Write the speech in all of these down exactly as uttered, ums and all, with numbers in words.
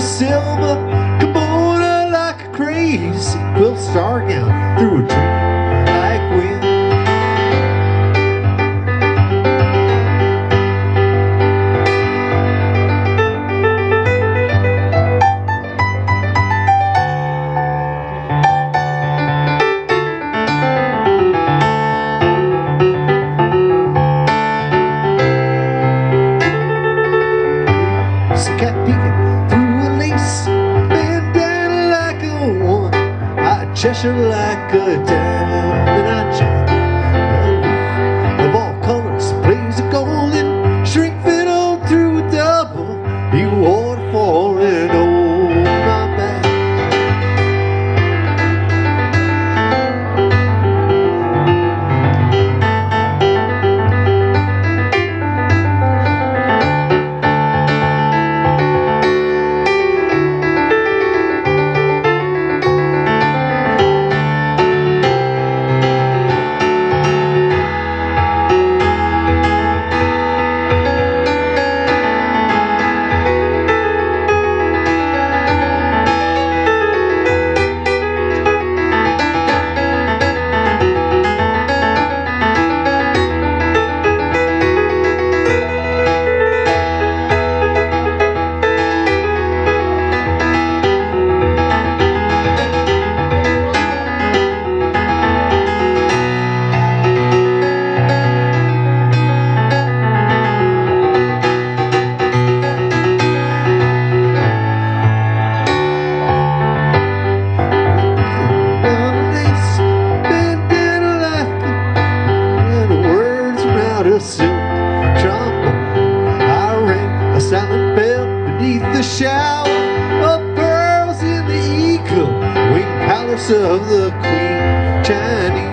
silver kimono like a crazy quilt star gown through a dream like wind. Cat peeking through a lace bandana like a woman, I Cheshire like a diamond, and I jam of all colors, blaze of golden, shrink fit on through a double, you waterfall and oh my back. A silk trombone, I rang a silent bell beneath the shower of pearls in the eagle winged palace of the Queen Chinese.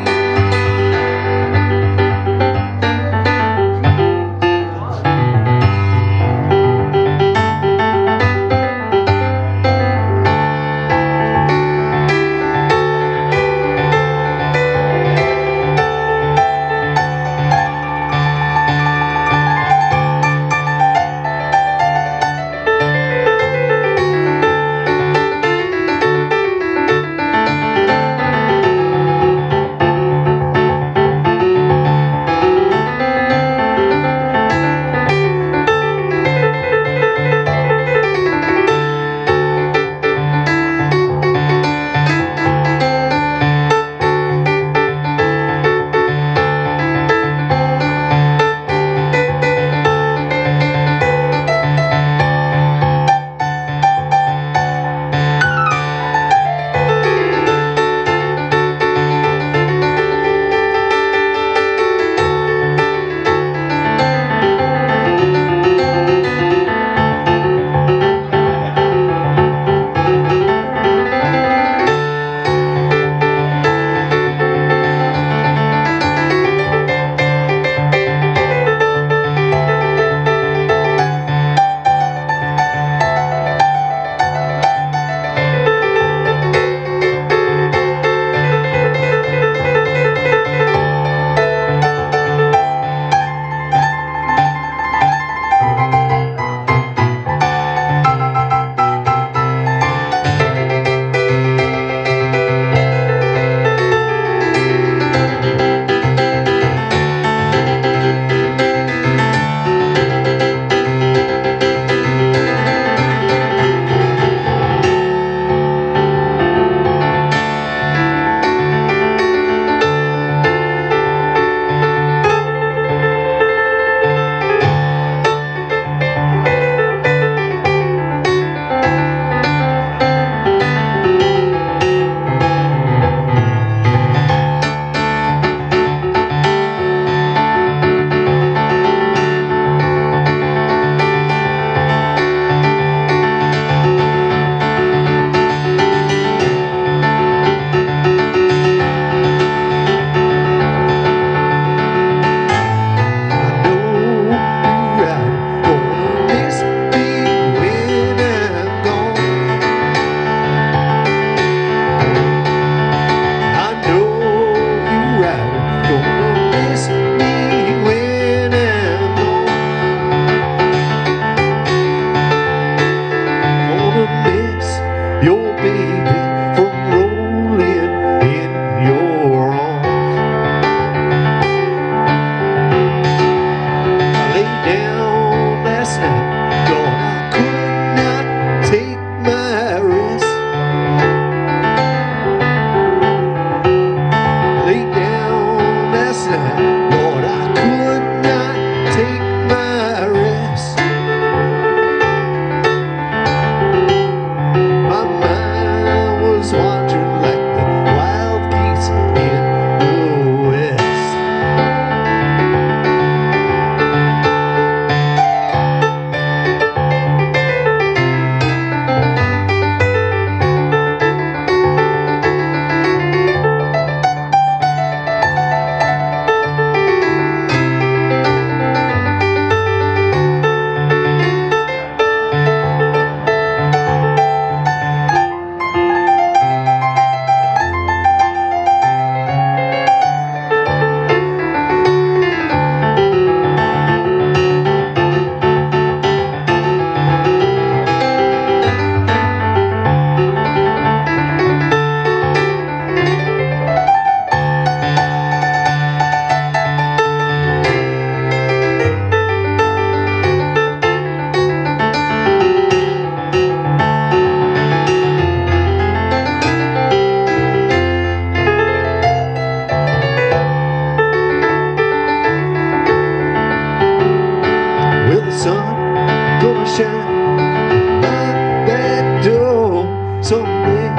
shine my back door someday.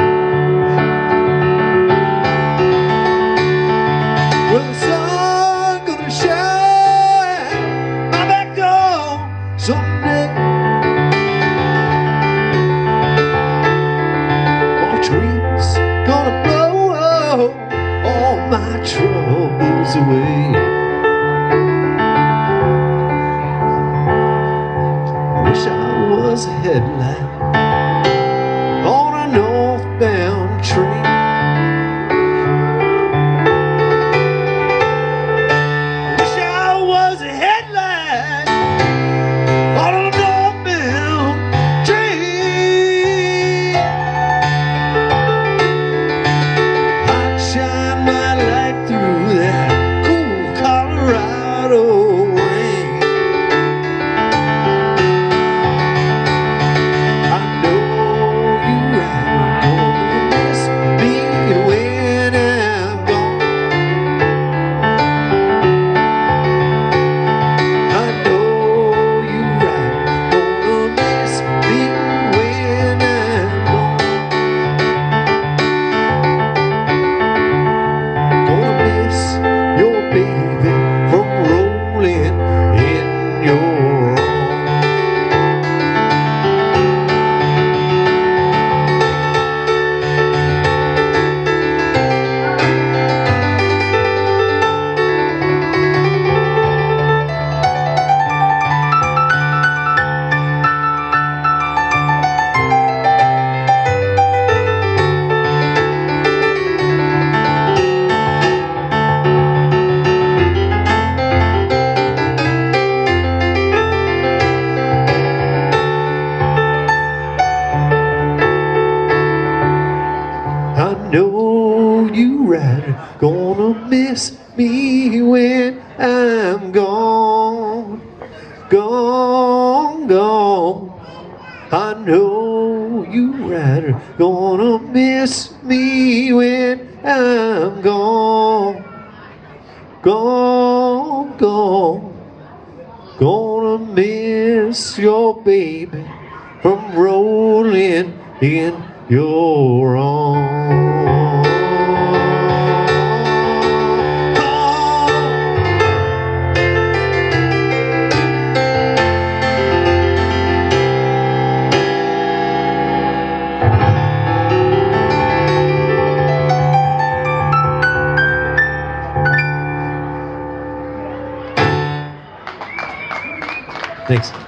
Well, the sun gonna shine my back door someday. My dreams gonna blow all my troubles away. Wish I was a headlight on a northbound train. Wish I was a headlight on a northbound train. I'd shine my light through that cool Colorado rain. I know you rider gonna miss me when I'm gone, gone, gone. I know you rider gonna miss me when I'm gone, gone, gone. Gonna miss your baby from rolling in your arms. Thanks.